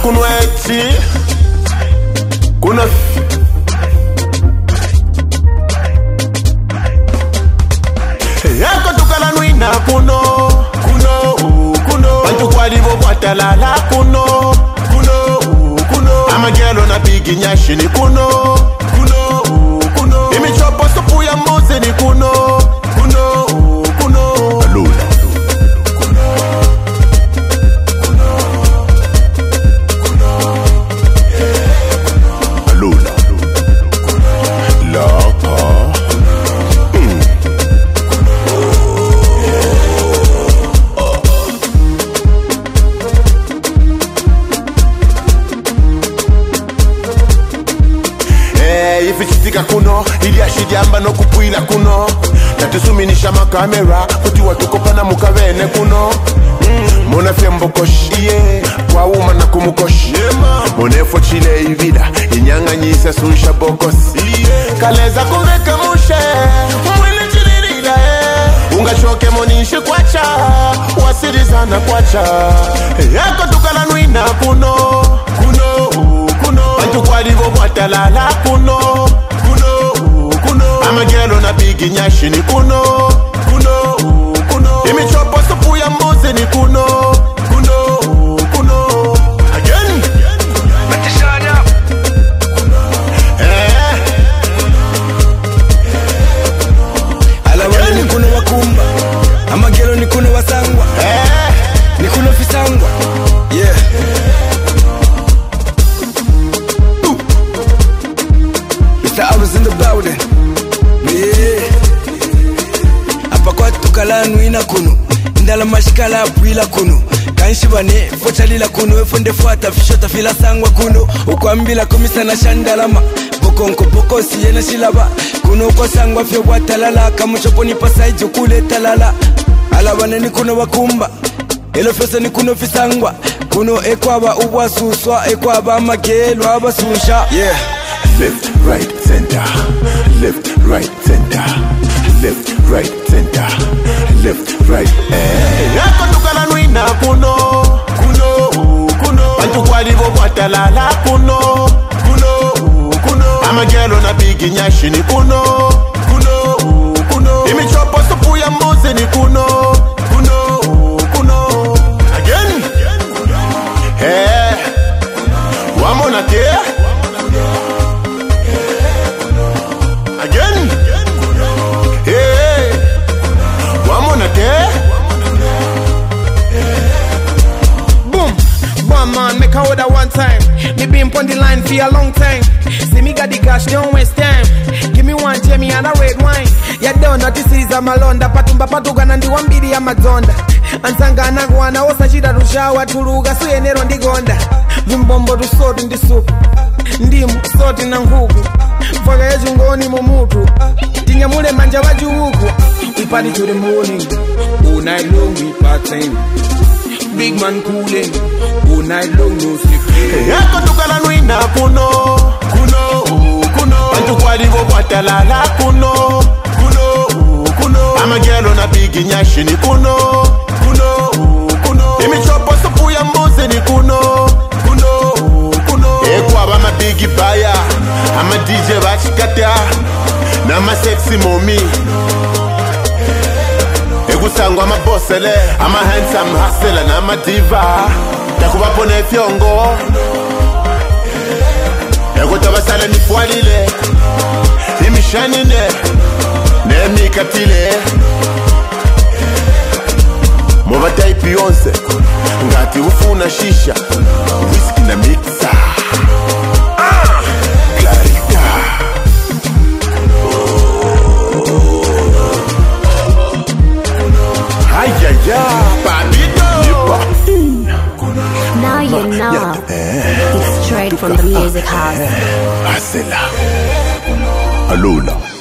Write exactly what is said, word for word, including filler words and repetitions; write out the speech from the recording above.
kunweti kuna yako tukala nuina kuno kuno kuno bantu kwalibo kwatalala kuno kuno kuno amagelo na bigi nyashi ni kuno kuno kuno imichopo supu ya mbuzi ni kuno kuno kuno Alula kuno kuno kuno Alula lapa ifichitika kuno ili ashijamba no kupuila kuno natusuminisha makamera kuti watukopana mukavene kuno mm. Mona fiembo koshi yeah. Kwa uma na kumukoshi yeah, monefo chile ivida inyanga nyisa suisha bokosi yeah. Kaleza kumeka mushe mwili chilirila yeah. Unga choke monishi kwacha wasirizana kwacha yako tukala nuina kuno kuno kuno bantu kwalibo kwatalala kuno kuno kuno amagelo na bigi nyashi ni kuno kuno kuno imichopo supu ya mbuzi ni kuno kuno kuno again matishanya eh alawale ni kuno wakumba amagelo ni kuno wasangwa eh ni kuno fisangwa yeah I was in the building, yeah. Apa kwa tukala nuina kunu ndala mashikala apwila kunu kanshibane fochalila kunu efonde fuata fishota fila sangwa kunu ukwambila komisa na shandalama bokonko bokosi yena shilaba kunu kwa sangwa fyo watalala kamuchopo nipa saiju kule talala alawane ni kuno wakumba elo fyosa ni kuno fisangwa kuno ekwaba uwa suswa ekwaba magelo abasusha yeah. Left, right, center. Left, right, center. Left, right, center. Left, right, eh. Yako tukala nuina kuno kuno kuno bantu kwalibo kwatalala kuno kuno kuno amagelo na bigi nyashi ni kuno kuno kuno imichopo supu ya mbuzi ni kuno kuno kuno again eh wamona te again hey wamona te boom bomb man make a order one time me been on the line for a long time see me got the cash don't waste time give me one Jamie and a red wine ya don't know this is a malonda patumba patuga nandi wambiri ya mazonda ansanga nagwana osachita rushawa tuluga suyenero ndigonda vimbombo rusoti ndi supu ndimu soti na nguku Faka ya jungoni mumutu tinyamule manja wajuhuku we party to the morning all night long we partying big man cooling all night long no sleep yako tukala nuina kuno kuno kuno bantu kwalibo kwatalala kuno kuno kuno amagelo na bigi nyashi ni kuno kuno kuno imichopo supu ya mbuzi ni kuno kuno kuno ekwaba ma bigi baya ama D J bachikata na ma sexy mommy ekusangwa ama bossele ama handsome hustler na ma diva takuba pone fyongo ekutaba sale nifwalile imishanine nemikatile Mova tai Beyonce ngati ufuna shisha whisky na mixa ah clarita ayaya babito now you know it's straight from the music house Asela Alula